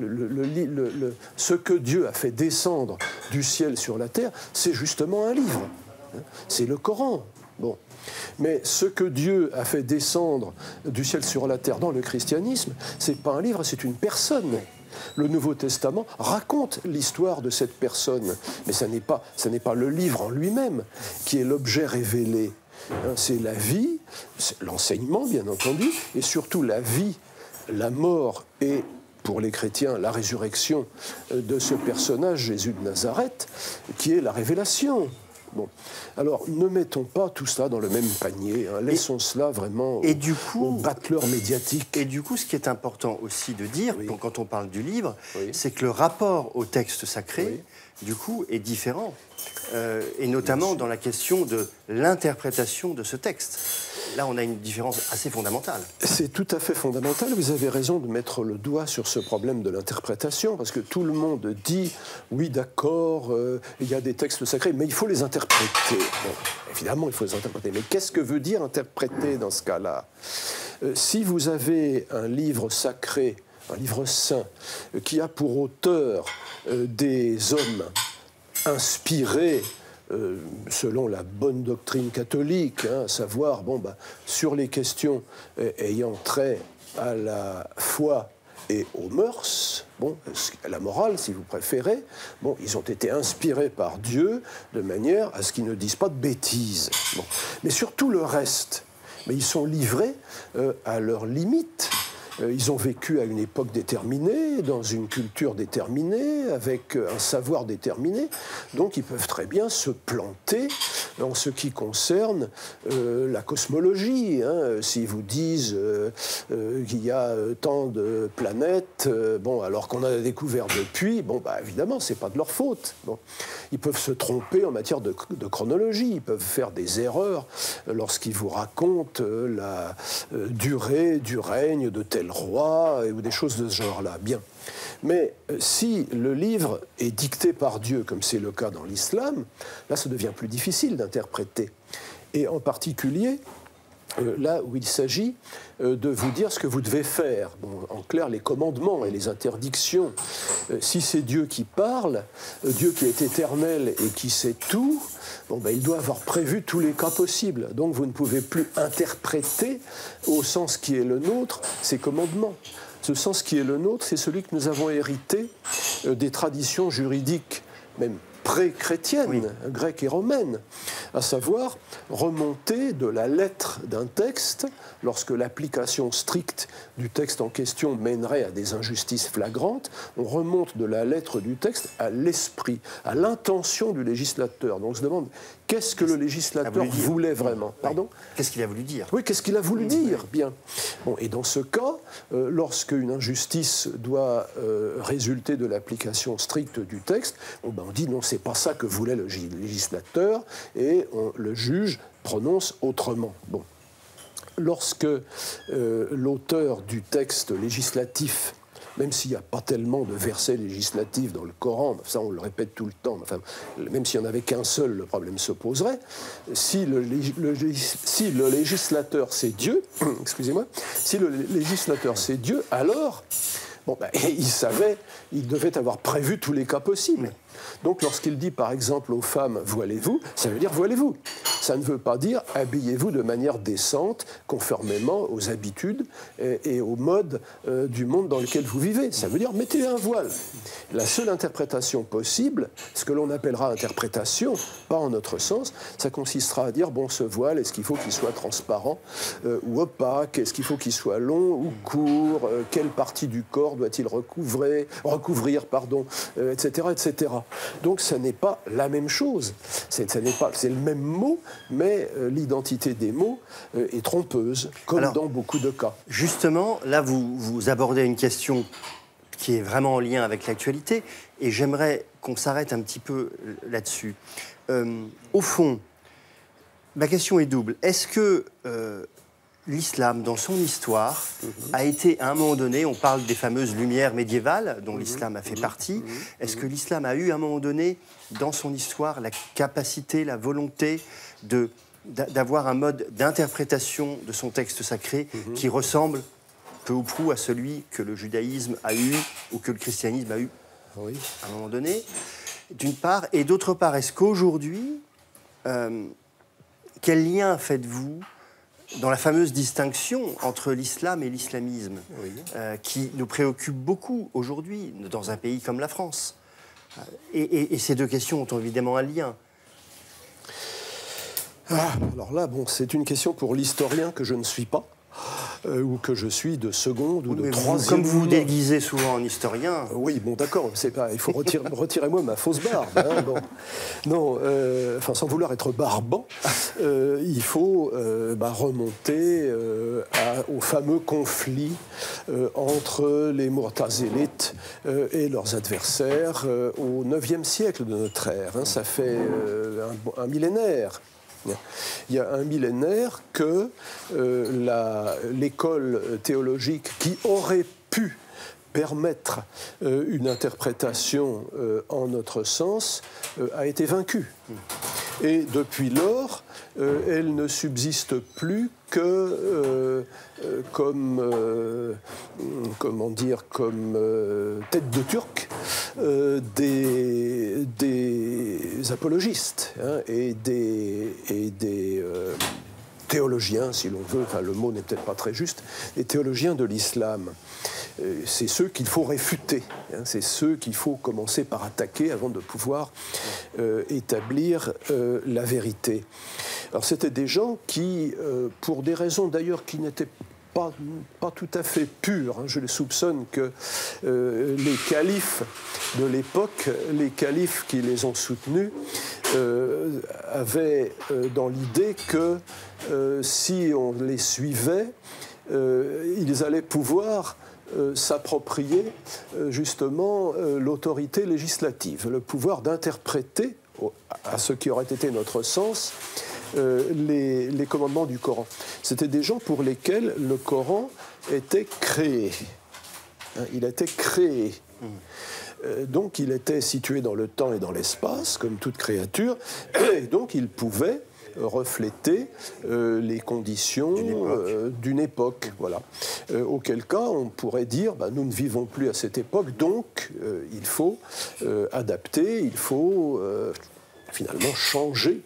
Ce que Dieu a fait descendre du ciel sur la terre, c'est justement un livre. C'est le Coran. Bon. Mais ce que Dieu a fait descendre du ciel sur la terre dans le christianisme, ce n'est pas un livre, c'est une personne. Le Nouveau Testament raconte l'histoire de cette personne, mais ce n'est pas le livre en lui-même qui est l'objet révélé. C'est la vie, c'est l'enseignement bien entendu, et surtout la vie, la mort et, pour les chrétiens, la résurrection de ce personnage, Jésus de Nazareth, qui est la révélation. Bon. Alors, ne mettons pas tout ça dans le même panier, laissons cela vraiment au battleur médiatique. Et du coup, ce qui est important aussi de dire, quand on parle du livre, c'est que le rapport au texte sacré, du coup, est différent. Et notamment dans la question de l'interprétation de ce texte. Là, on a une différence assez fondamentale. C'est tout à fait fondamental. Vous avez raison de mettre le doigt sur ce problème de l'interprétation, parce que tout le monde dit, oui, d'accord, il y a des textes sacrés, mais il faut les interpréter. Bon, évidemment, il faut les interpréter. Mais qu'est-ce que veut dire interpréter dans ce cas-là ? Si vous avez un livre sacré, un livre saint, qui a pour auteur des hommes inspiré selon la bonne doctrine catholique, hein, à savoir sur les questions ayant trait à la foi et aux mœurs, à la morale si vous préférez, ils ont été inspirés par Dieu de manière à ce qu'ils ne disent pas de bêtises. Mais sur tout le reste, ils sont livrés à leurs limites. Ils ont vécu à une époque déterminée, dans une culture déterminée, avec un savoir déterminé. Donc ils peuvent très bien se planter en ce qui concerne la cosmologie. Hein. S'ils vous disent qu'il y a tant de planètes, alors qu'on en a découvert depuis, évidemment, ce n'est pas de leur faute. Ils peuvent se tromper en matière de chronologie. Ils peuvent faire des erreurs lorsqu'ils vous racontent la durée du règne de tel roi ou des choses de ce genre-là. Bien. Mais si le livre est dicté par Dieu, comme c'est le cas dans l'islam, là, ça devient plus difficile d'interpréter. Et en particulier, là où il s'agit de vous dire ce que vous devez faire. En clair, les commandements et les interdictions. Si c'est Dieu qui parle, Dieu qui est éternel et qui sait tout, il doit avoir prévu tous les cas possibles. Donc vous ne pouvez plus interpréter au sens qui est le nôtre ces commandements. Ce sens qui est le nôtre, c'est celui que nous avons hérité des traditions juridiques, même pré-chrétiennes, grecques et romaines, à savoir remonter de la lettre d'un texte, lorsque l'application stricte du texte en question mènerait à des injustices flagrantes, on remonte de la lettre du texte à l'esprit, à l'intention du législateur. Donc on se demande, qu'est-ce que le législateur voulait vraiment? Pardon ? Qu'est-ce qu'il a voulu dire? Oui, qu'est-ce qu'il a voulu dire? Bien. Et dans ce cas, lorsque une injustice doit résulter de l'application stricte du texte, on dit non, c'est pas ça que voulait le législateur, et le juge prononce autrement. Lorsque l'auteur du texte législatif, même s'il n'y a pas tellement de versets législatifs dans le Coran, ça on le répète tout le temps, même s'il n'y en avait qu'un seul, le problème se poserait, si le législateur c'est Dieu, excusez-moi, si le législateur c'est Dieu, alors il devait avoir prévu tous les cas possibles. Donc lorsqu'il dit par exemple aux femmes « voilez-vous », ça veut dire « voilez-vous ». Ça ne veut pas dire « habillez-vous de manière décente, conformément aux habitudes et aux modes du monde dans lequel vous vivez ». Ça veut dire « mettez un voile ». La seule interprétation possible, ce que l'on appellera interprétation, pas en notre sens, ça consistera à dire « ce voile, est-ce qu'il faut qu'il soit transparent ou opaque? Est-ce qu'il faut qu'il soit long ou court? Quelle partie du corps doit-il recouvrir, etc., etc. » Donc, ce n'est pas la même chose. C'est le même mot, mais l'identité des mots est trompeuse, comme dans beaucoup de cas. Justement, là, vous abordez une question qui est vraiment en lien avec l'actualité, et j'aimerais qu'on s'arrête un petit peu là-dessus. Au fond, ma question est double. Est-ce que l'islam, dans son histoire, a été, à un moment donné, on parle des fameuses lumières médiévales, dont l'islam a fait partie, est-ce que l'islam a eu, à un moment donné, dans son histoire, la capacité, la volonté d'avoir un mode d'interprétation de son texte sacré qui ressemble peu ou prou à celui que le judaïsme a eu ou que le christianisme a eu à un moment donné, d'une part, et d'autre part, est-ce qu'aujourd'hui, quel lien faites-vous dans la fameuse distinction entre l'islam et l'islamisme, qui nous préoccupe beaucoup aujourd'hui, dans un pays comme la France? Et ces deux questions ont évidemment un lien. Alors là, c'est une question pour l'historien que je ne suis pas, ou que je suis de seconde ou de troisième. Comme vous vous déguisez souvent en historien. Oui, d'accord, c'est pas. Il faut retirez-moi ma fausse barbe. Non, sans vouloir être barbant, il faut remonter au fameux conflit entre les Mu'tazilites et leurs adversaires au IXe siècle de notre ère. Ça fait un millénaire. Il y a un millénaire que l'école théologique qui aurait pu permettre une interprétation en notre sens a été vaincue. Et depuis lors, elle ne subsiste plus que comme tête de Turc des apologistes hein, et des théologiens, si l'on veut, enfin le mot n'est peut-être pas très juste, des théologiens de l'islam. C'est ceux qu'il faut réfuter, hein, c'est ceux qu'il faut commencer par attaquer avant de pouvoir établir la vérité. Alors c'était des gens qui, pour des raisons d'ailleurs qui n'étaient pas tout à fait pures, hein, je les soupçonne que les califes de l'époque, les califes qui les ont soutenus, avaient dans l'idée que si on les suivait, ils allaient pouvoir s'approprier justement l'autorité législative, le pouvoir d'interpréter, à ce qui aurait été notre sens, les commandements du Coran. C'était des gens pour lesquels le Coran était créé. Hein, il était créé. Donc il était situé dans le temps et dans l'espace, comme toute créature, et donc il pouvait refléter les conditions d'une époque. Voilà. Auquel cas, on pourrait dire, nous ne vivons plus à cette époque, donc il faut adapter, il faut finalement changer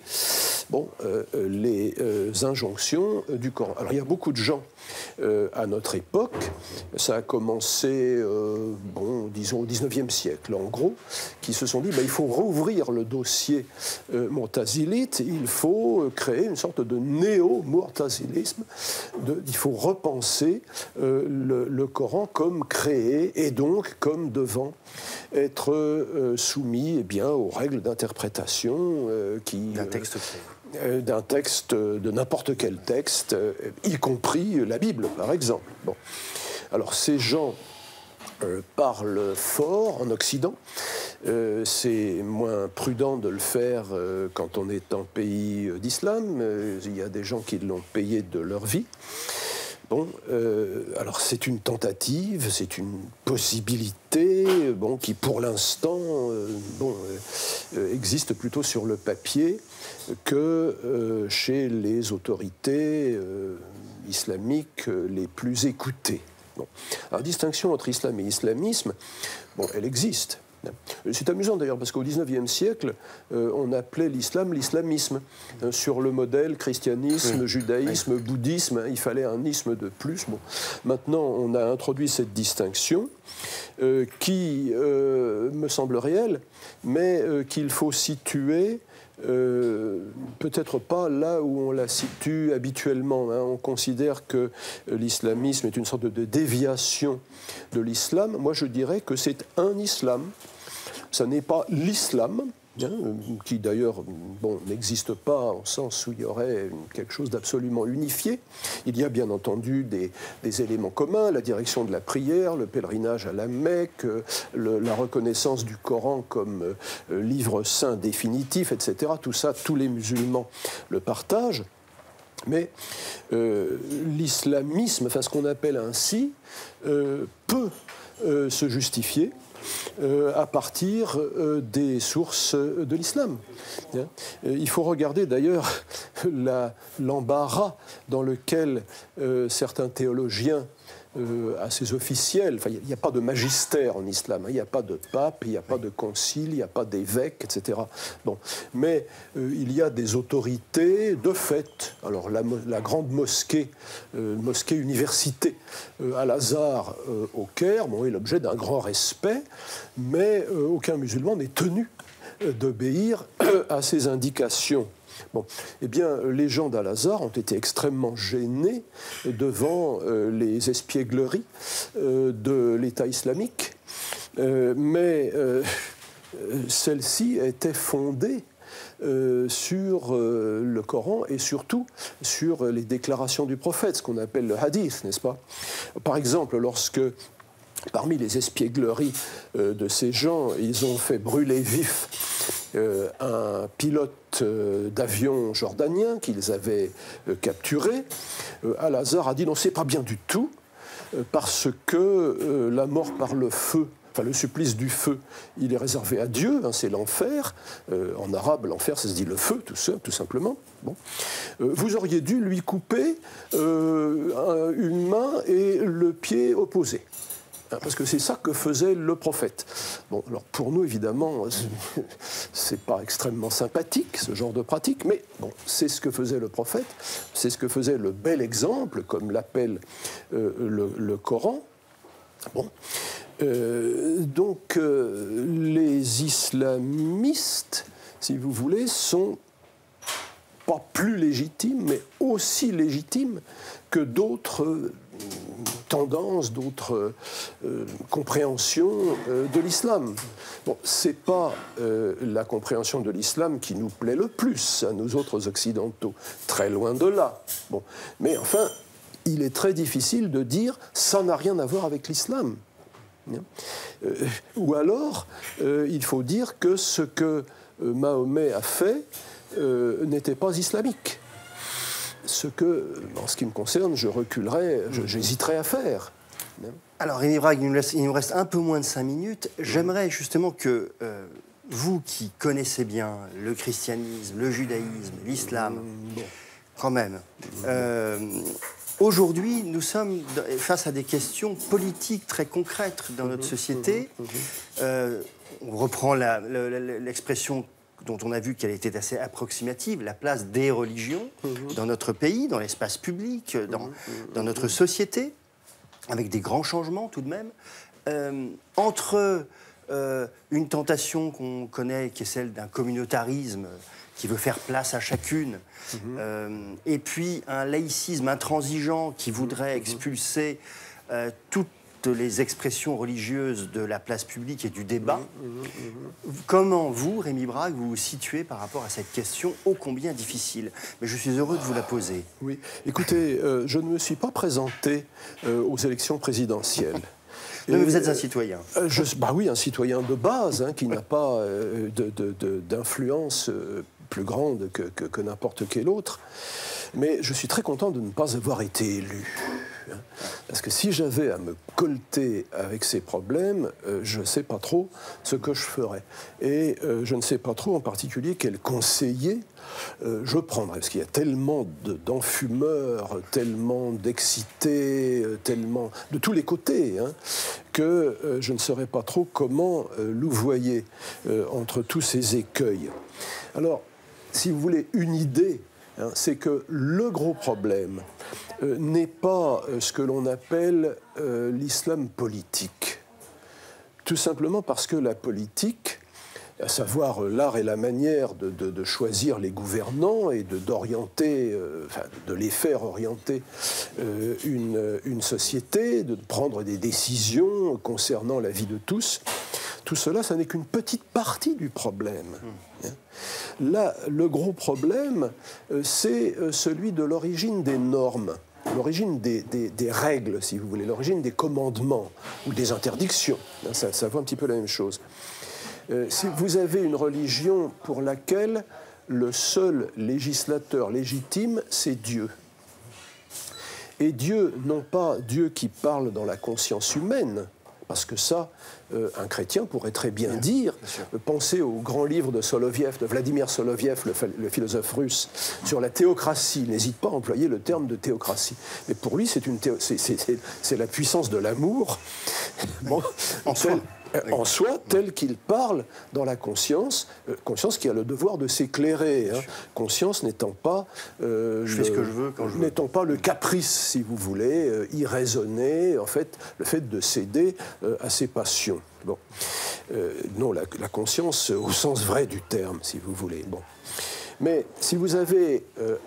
les injonctions du Coran. Alors il y a beaucoup de gens à notre époque, ça a commencé, disons au XIXe siècle en gros, qui se sont dit il faut rouvrir le dossier mu'tazilite, il faut créer une sorte de néo-mu'tazilisme, il faut repenser le Coran comme créé et donc comme devant être soumis aux règles d'interprétation d'un texte de n'importe quel texte, y compris la Bible, par exemple. Bon. Alors, ces gens parlent fort en Occident. C'est moins prudent de le faire quand on est en pays d'islam. Il y a des gens qui l'ont payé de leur vie. Alors c'est une tentative, c'est une possibilité, qui pour l'instant existe plutôt sur le papier que chez les autorités islamiques les plus écoutées. Alors, la distinction entre islam et islamisme, elle existe. C'est amusant d'ailleurs parce qu'au XIXe siècle, on appelait l'islam l'islamisme. Sur le modèle christianisme, judaïsme, bouddhisme, il fallait un isme de plus. Maintenant, on a introduit cette distinction qui me semble réelle, mais qu'il faut situer peut-être pas là où on la situe habituellement. On considère que l'islamisme est une sorte de déviation de l'islam. Moi, je dirais que c'est un islam. Ça n'est pas l'islam, qui d'ailleurs n'existe pas au sens où il y aurait quelque chose d'absolument unifié. Il y a bien entendu des éléments communs, la direction de la prière, le pèlerinage à la Mecque, la reconnaissance du Coran comme livre saint définitif, etc. Tout ça, tous les musulmans le partagent. Mais l'islamisme, ce qu'on appelle ainsi, peut se justifier à partir des sources de l'islam. Il faut regarder d'ailleurs l'embarras dans lequel certains théologiens assez officiels, il n'y a pas de magistère en islam, il n'y a pas de pape, il n'y a pas de concile, il n'y a pas d'évêque, etc. Mais il y a des autorités de fait. Alors la grande mosquée, mosquée université Al-Azhar au Caire, est l'objet d'un grand respect, mais aucun musulman n'est tenu d'obéir à ces indications. Les gens d'Al-Azhar ont été extrêmement gênés devant les espiègleries de l'État islamique, mais celle-ci était fondée sur le Coran et surtout sur les déclarations du prophète, ce qu'on appelle le hadith, n'est-ce pas ? Par exemple, lorsque parmi les espiègleries de ces gens, ils ont fait brûler vif un pilote d'avion jordanien qu'ils avaient capturé. Al-Azhar a dit non, c'est pas bien du tout, parce que la mort par le feu, le supplice du feu, il est réservé à Dieu, c'est l'enfer. En arabe, l'enfer, ça se dit le feu, tout simplement. Vous auriez dû lui couper une main et le pied opposé. Parce que c'est ça que faisait le prophète. Bon, alors pour nous, évidemment, c'est pas extrêmement sympathique, ce genre de pratique, mais bon, c'est ce que faisait le prophète, c'est ce que faisait le bel exemple, comme l'appelle le Coran. Bon. Donc, les islamistes, si vous voulez, sont pas plus légitimes, mais aussi légitimes que d'autres tendances, d'autres compréhensions de l'islam. Bon, c'est pas la compréhension de l'islam qui nous plaît le plus à nous autres occidentaux, très loin de là. Bon, mais enfin, il est très difficile de dire ça n'a rien à voir avec l'islam. Ou alors, il faut dire que ce que Mahomet a fait n'était pas islamique. Ce que, en ce qui me concerne, je reculerais, j'hésiterais à faire. Alors, Rémi Brague, il nous reste un peu moins de 5 minutes. J'aimerais justement que vous qui connaissez bien le christianisme, le judaïsme, l'islam, quand même, aujourd'hui, nous sommes face à des questions politiques très concrètes dans notre société. On reprend l'expression dont on a vu qu'elle était assez approximative, la place des religions dans notre pays, dans l'espace public, dans notre société, avec des grands changements tout de même, entre une tentation qu'on connaît, qui est celle d'un communautarisme qui veut faire place à chacune, et puis un laïcisme intransigeant qui voudrait expulser toutes les expressions religieuses de la place publique et du débat. Comment vous, Rémi Brague, vous vous situez par rapport à cette question ô combien difficile? Mais je suis heureux de vous la poser. Oui, écoutez, je ne me suis pas présenté aux élections présidentielles. Non, mais vous êtes un citoyen. Bah oui, un citoyen de base, qui n'a pas d'influence plus grande que n'importe quel autre. Mais je suis très content de ne pas avoir été élu. Parce que si j'avais à me colter avec ces problèmes, je ne sais pas trop ce que je ferais. Et je ne sais pas trop en particulier quel conseiller je prendrais. Parce qu'il y a tellement d'enfumeurs, tellement d'excités, tellement de tous les côtés, que je ne saurais pas trop comment louvoyer entre tous ces écueils. Alors, si vous voulez une idée, c'est que le gros problème n'est pas ce que l'on appelle l'islam politique. Tout simplement parce que la politique, à savoir l'art et la manière de choisir les gouvernants et d'orienter, de les faire orienter une société, de prendre des décisions concernant la vie de tous, tout cela, ça n'est qu'une petite partie du problème. Là, le gros problème, c'est celui de l'origine des normes, l'origine des règles, si vous voulez, l'origine des commandements ou des interdictions. Ça vaut un petit peu la même chose. Si vous avez une religion pour laquelle le seul législateur légitime, c'est Dieu. Et Dieu, non pas Dieu qui parle dans la conscience humaine, parce que ça, un chrétien pourrait très bien dire, pensez au grand livre de Soloviev, de Vladimir Soloviev, le philosophe russe, sur la théocratie. Il n'hésite pas à employer le terme de théocratie. Mais pour lui, c'est la puissance de l'amour. Bon, en soi, tel qu'il parle dans la conscience, conscience qui a le devoir de s'éclairer, conscience n'étant pas je fais ce que je veux quand je veux. N'étant pas le caprice, si vous voulez, irraisonné, en fait, le fait de céder à ses passions. Bon. Non, la conscience au sens vrai du terme, si vous voulez. Bon. Mais si vous avez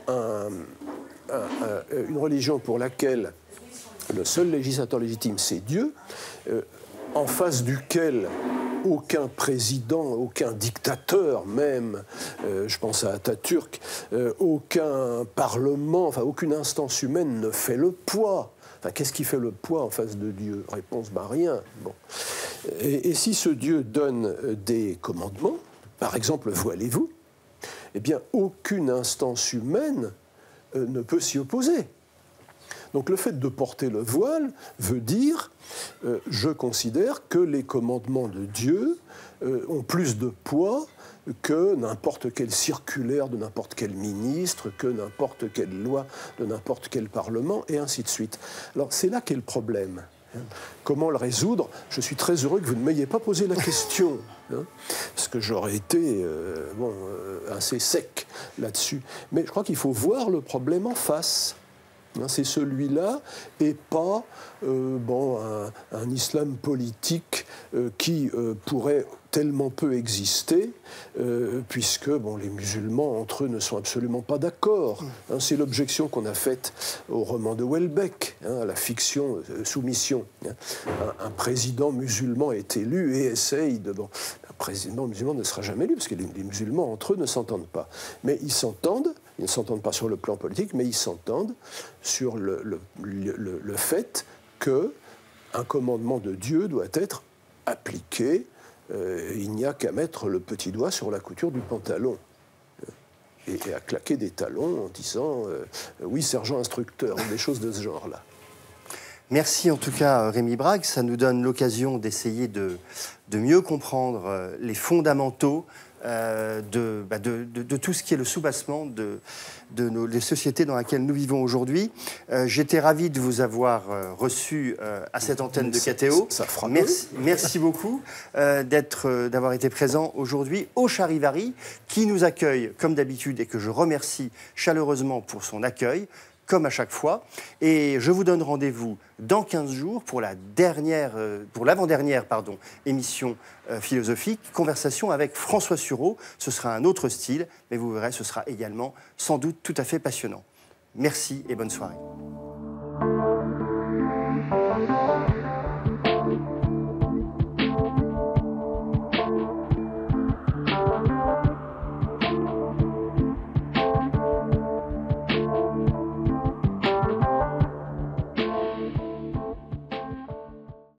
une religion pour laquelle le seul législateur légitime, c'est Dieu, en face duquel aucun président, aucun dictateur même, je pense à Atatürk, aucun parlement, enfin aucune instance humaine ne fait le poids. Enfin, qu'est-ce qui fait le poids en face de Dieu? Réponse, rien. Bon. Et si ce Dieu donne des commandements, par exemple, voilez-vous, eh bien, aucune instance humaine ne peut s'y opposer. Donc le fait de porter le voile veut dire, je considère que les commandements de Dieu ont plus de poids que n'importe quelle circulaire de n'importe quel ministre, que n'importe quelle loi de n'importe quel parlement, et ainsi de suite. Alors c'est là qu'est le problème. Comment le résoudre? Je suis très heureux que vous ne m'ayez pas posé la question, parce que j'aurais été assez sec là-dessus. Mais je crois qu'il faut voir le problème en face. C'est celui-là et pas un islam politique qui pourrait tellement peu exister, puisque les musulmans entre eux ne sont absolument pas d'accord. C'est l'objection qu'on a faite au roman de Houellebecq, à la fiction Soumission. Un président musulman est élu et essaye de... un président musulman ne sera jamais élu, parce que les musulmans entre eux ne s'entendent pas. Mais ils s'entendent. Ils ne s'entendent pas sur le plan politique, mais ils s'entendent sur le fait qu'un commandement de Dieu doit être appliqué. Il n'y a qu'à mettre le petit doigt sur la couture du pantalon et à claquer des talons en disant oui, sergent instructeur, des choses de ce genre-là. Merci en tout cas Rémi Brague, ça nous donne l'occasion d'essayer de mieux comprendre les fondamentaux de tout ce qui est le soubassement des sociétés dans lesquelles nous vivons aujourd'hui. J'étais ravi de vous avoir reçu à cette antenne de KTO. Ça fera merci beaucoup d'avoir été présent aujourd'hui au Charivari, qui nous accueille comme d'habitude et que je remercie chaleureusement pour son accueil, comme à chaque fois. Et je vous donne rendez-vous dans 15 jours pour l'avant-dernière émission philosophique, conversation avec François Sureau. Ce sera un autre style, mais vous verrez, ce sera également sans doute tout à fait passionnant. Merci et bonne soirée.